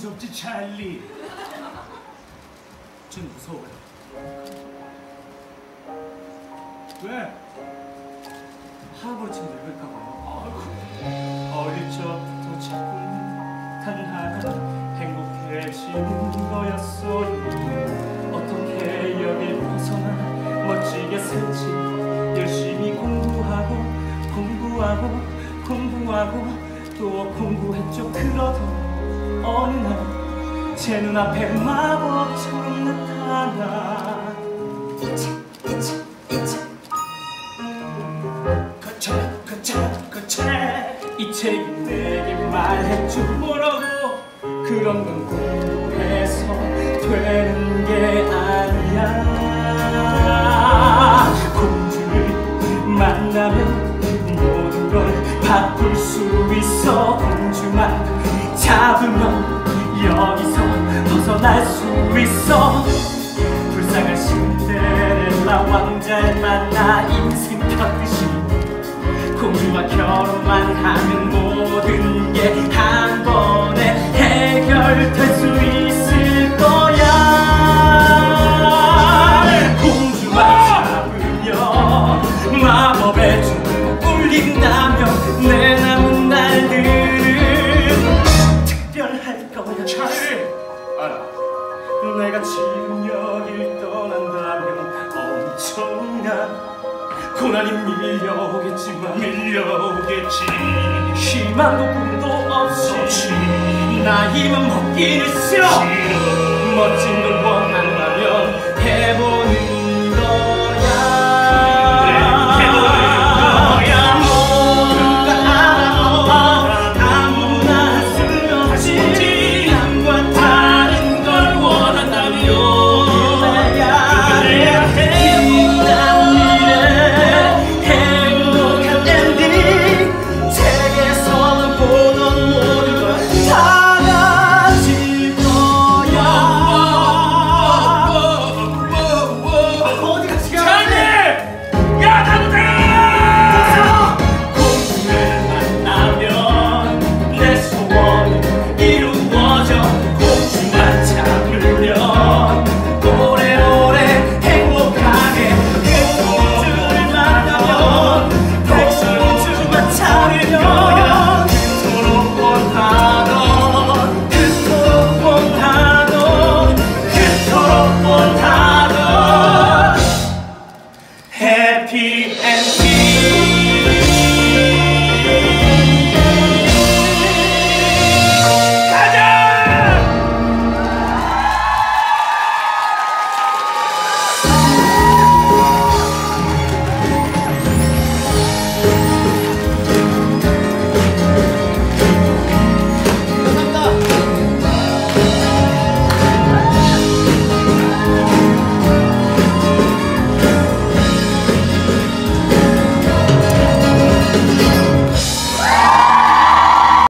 무섭지 찰리. 전 무서워요. 왜? 할아버지 늙을까봐요. 어릴 적부터 자꾸 단 하나 행복해지는 거였어요. 어떻게 여길 벗어나 멋지게 살지. 열심히 공부하고 또 공부했죠. 그러던 어느 날 제 눈앞에 마법처럼 나타나 거쳐 이 책이 내게 말했죠. 뭐라고? 그런 건 공부해서 되는 게 아니야. 공주를 만나면 모든 걸 바꿀 수 있어. 공주만 잡으면 여기서 벗어날 수 있어. 불쌍한 신데렐라 왕자를 만나 인생 펴듯이 공주와 결혼만 하면 모든 게 한 번에 해결될 수 있을 거야. 공주만 잡으면 마법의 춤을 울린다면 내 남은 날들은 특별할 거야. 찰리! 알아. 내가 지금 여길 떠난다면 엄청난 고난이 밀려오겠지만 희망도 꿈도 없이 나이만 먹기는 싫어. 멋진 걸 원한다면 해보는 거야. 모두가 알아. 아무나 할 수 없지. 남과 다른 걸 원한다면 happy and